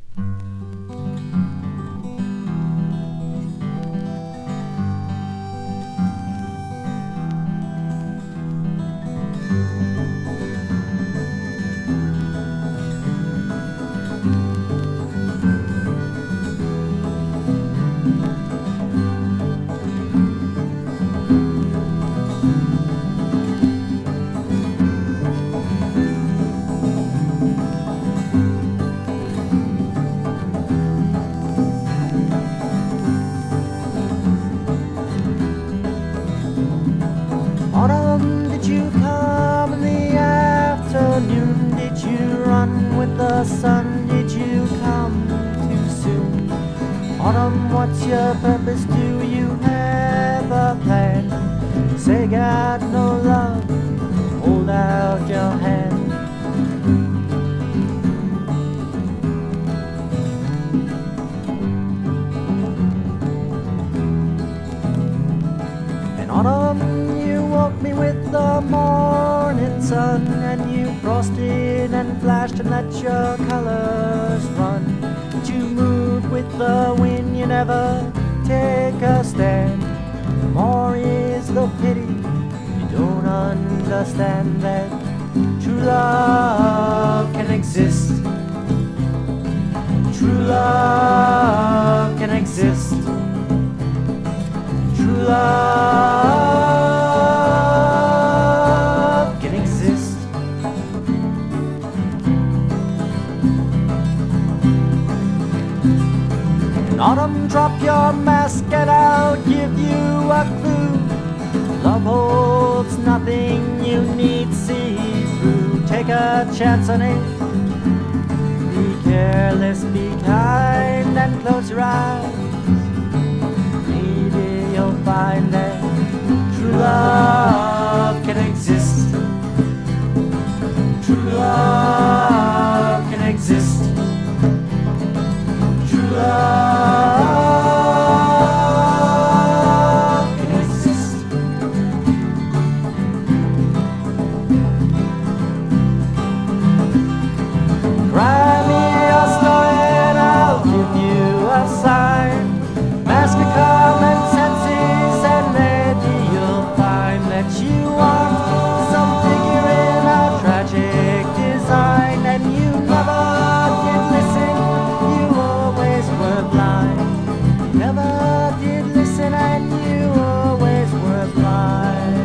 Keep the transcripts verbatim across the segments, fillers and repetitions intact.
Autumn, did you come in the afternoon? Did you run with the sun? Did you come too soon? Autumn, what's your purpose? Do you have a plan? Say got no love, hold out your hand. In autumn, you woke me with the morning sun, and you frosted and flashed and let your colors run. But you moved with the wind, you never take a stand. The more is the pity, you don't understand that true love can exist. True love can exist. True love can exist. In autumn, drop your mask and I'll give you a clue. Love holds nothing you need see through. Take a chance on it. Be careless, be kind, and close your eyes. Maybe you'll find that true love can exist. True love can exist. True love can exist. Cry me a story and I'll give you a sign. Mask of common senses and maybe you'll find that you want some figure in a tragic design. And you never did listen, you always were blind. Never did listen and you always were blind.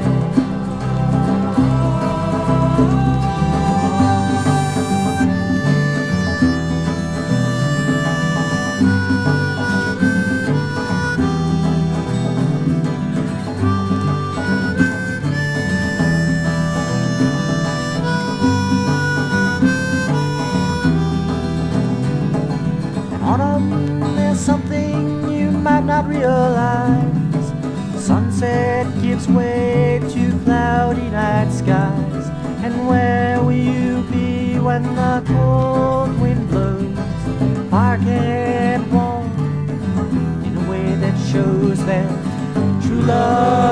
Autumn, there's something you might not realize. Sunset gives way to cloudy night skies. And where will you be when the cold wind blows? Fire can't warm in a way that shows that true love